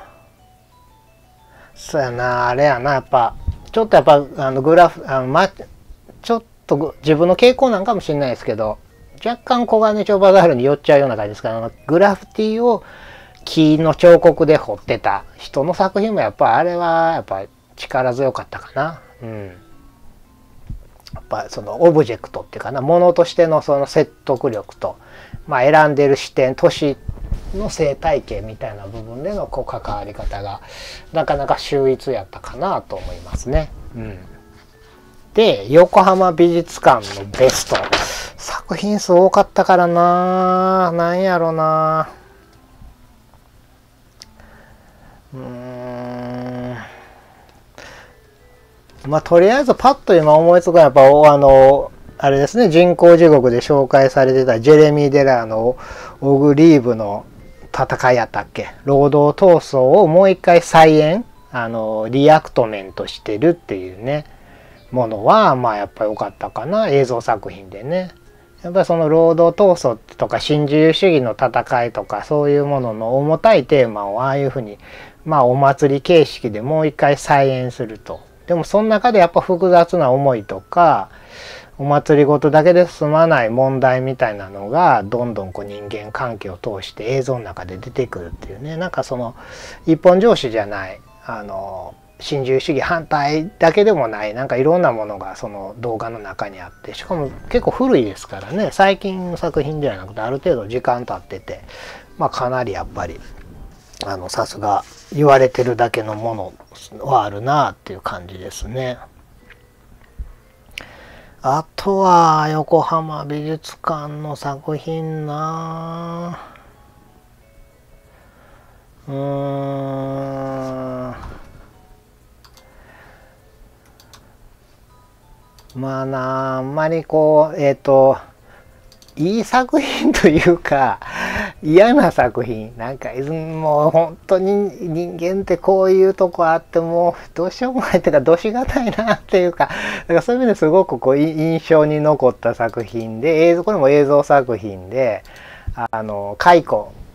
そうやなあれやなやっぱちょっとやっぱあのグラフあの、ま、ちょっと自分の傾向なんかもしれないですけど若干小金町バザールに寄っちゃうような感じですからグラフィティを木の彫刻で彫ってた人の作品もやっぱあれはやっぱ力強かったかな。うん、やっぱそのオブジェクトっていうかなものとしてのその説得力と、まあ、選んでる視点都市の生態系みたいな部分でのこう関わり方がなかなか秀逸やったかなと思いますね。うん、で横浜美術館のベスト作品数多かったからななんやろなうーんまあとりあえずパッと今思いつくのはやっぱあのあれですね人工地獄で紹介されてたジェレミー・デラーのオグリーブの戦いやったっけ労働闘争をもう一回再演あのリアクトメントしてるっていうねものはまあやっぱり良かったかな映像作品でね。やっぱりその労働闘争とか新自由主義の戦いとかそういうものの重たいテーマをああいうふうにまあお祭り形式でもう一回再演すると。でもその中でやっぱ複雑な思いとかお祭りごとだけで済まない問題みたいなのがどんどんこう人間関係を通して映像の中で出てくるっていうねなんかその一本上司じゃないあの新自由主義反対だけでもないなんかいろんなものがその動画の中にあってしかも結構古いですからね最近の作品じゃなくてある程度時間経っててまあかなりやっぱりあのさすが言われてるだけのものはあるなっていう感じですね。あとは横浜美術館の作品なうーんまあなあんまりこうえっといい作品というか嫌な作品なんかもう本当に人間ってこういうとこあってもうどうしようもないっていうかどしがたいなっていうかだからそういう意味ですごくこう印象に残った作品で映像これも映像作品であの蚕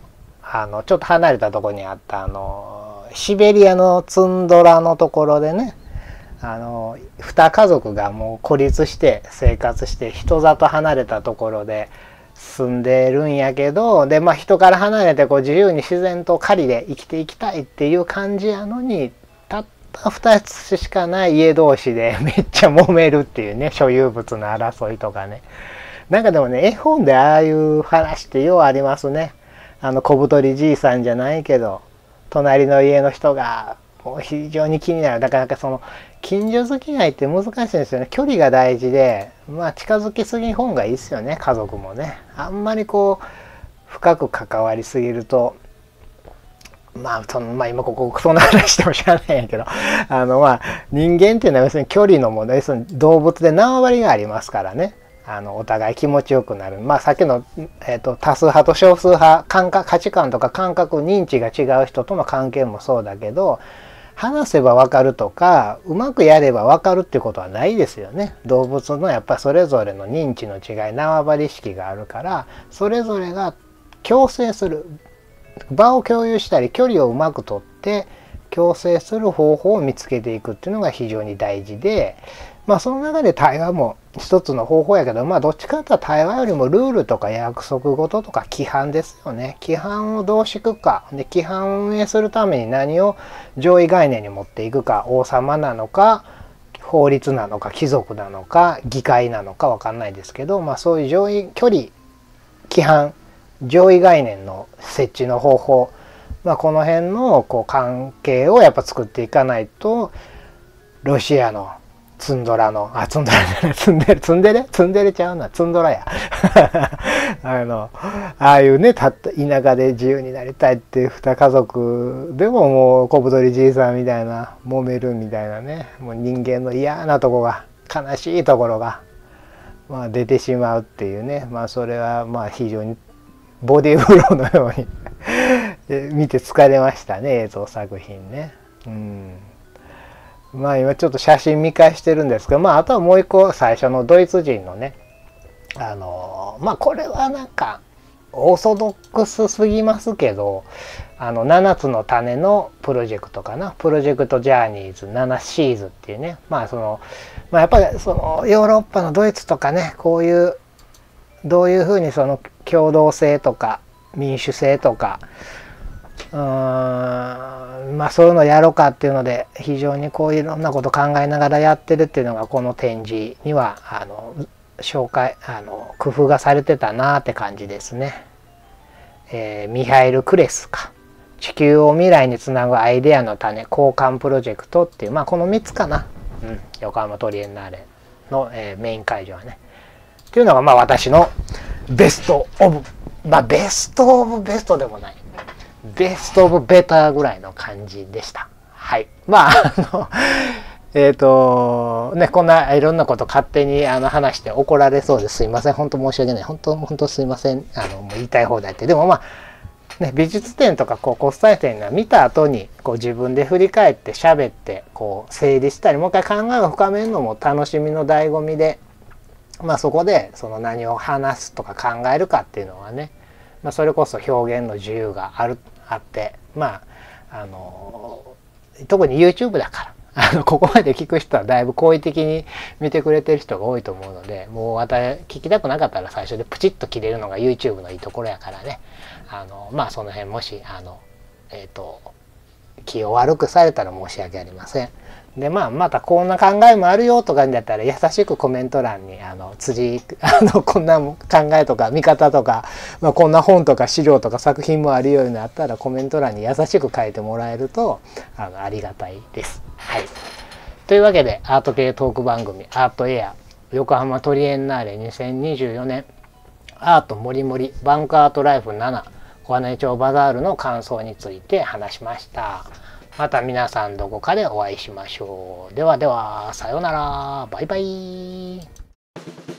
あのちょっと離れたところにあったあのシベリアのツンドラのところでね、あのに家族がもう孤立して生活して人里離れたところで住んでるんやけど、でまあ人から離れてこう自由に自然と狩りで生きていきたいっていう感じやのに、たったふたつしかない家同士でめっちゃ揉めるっていうね、所有物の争いとかね。なんかでもね、絵本でああいう話ってようありますね。あの小太りじいさんじゃないけど隣の家の人がもう非常に気になる。だからなんかその近所付き合いって難しいんですよね。距離が大事で、まあ近づきすぎん方がいいですよね、家族もね。あんまりこう深く関わりすぎると、まあそのまあ今ここそんな話しても知らないんやけど、あのまあ人間っていうのは要するに距離の問題、要するに動物で縄張りがありますからね。あのお互い気持ちよくなる。まあさっきの、えーと、多数派と少数派、感覚価値観とか感覚認知が違う人との関係もそうだけど、話せば分かるとかうまくやれば分かるっていうことはないですよね。動物のやっぱそれぞれの認知の違い、縄張り意識があるから、それぞれが共生する場を共有したり距離をうまくとって共生する方法を見つけていくっていうのが非常に大事で、まあその中で対話も一つの方法やけど、まあどっちかというと対話よりもルールとか約束事とか規範ですよね。規範をどう敷くかで、規範を運営するために何を上位概念に持っていくか、王様なのか法律なのか貴族なのか議会なのか分かんないですけど、まあそういう上位距離規範上位概念の設置の方法、まあこの辺のこう関係をやっぱ作っていかないと、ロシアのツンドラの、あ、ツンドラじゃない、ツンデレ、ツンデレツンデレちゃうな、ツンドラや。あの、ああいうね、たった田舎で自由になりたいっていう二家族でももう小太りじいさんみたいな、揉めるみたいなね、もう人間の嫌なとこが、悲しいところが、まあ出てしまうっていうね、まあそれはまあ非常にボディーブローのように見て疲れましたね、映像作品ね。うん。まあ今ちょっと写真見返してるんですけど、まああとはもう一個最初のドイツ人のね、あのまあこれはなんかオーソドックスすぎますけど、あのななつの種のプロジェクトかな、プロジェクトジャーニーズななシーズっていうね、まあその、まあ、やっぱりそのヨーロッパのドイツとかね、こういうどういうふうにその共同性とか民主性とか、うーんまあそういうのをやろうかっていうので非常にこういろんなこと考えながらやってるっていうのがこの展示にはあの紹介あの工夫がされてたなって感じですね。えー、ミハイル・クレスか、地球を未来につなぐアイデアの種交換プロジェクトっていう、まあこのみっつかな、うん、横浜トリエンナーレの、えー、メイン会場はねっていうのがまあ私のベストオブ、まあベストオブベストでもない、ベストオブベターぐらいの感じでした。はい。まあ、あの、えっと、ね、こんないろんなこと勝手にあの話して怒られそうですいません。本当申し訳ない。本当、本当すいません。あの、もう言いたい放題って。でもまあ、ね、美術展とかこう国際展は見た後にこう自分で振り返って喋ってこう整理したりもう一回考えを深めるのも楽しみの醍醐味で、まあそこでその何を話すとか考えるかっていうのはね、まあ、それこそ表現の自由があるあってまああの特に YouTube だからあのここまで聞く人はだいぶ好意的に見てくれてる人が多いと思うので、もうまた聞きたくなかったら最初でプチッと切れるのが YouTube のいいところやからね、あのまあその辺もしあのえっと気を悪くされたら申し訳ありません。でまあまたこんな考えもあるよとかだったら優しくコメント欄にあの辻あのこんな考えとか見方とか、まあ、こんな本とか資料とか作品もあるようになったらコメント欄に優しく書いてもらえるとあのありがたいです。はい、というわけでアート系トーク番組アートエア横浜トリエンナーレにせんにじゅうよねんアートもりもりバンクアートライフなな小金町バザールの感想について話しました。また皆さんどこかでお会いしましょう。ではではさようなら、バイバイ。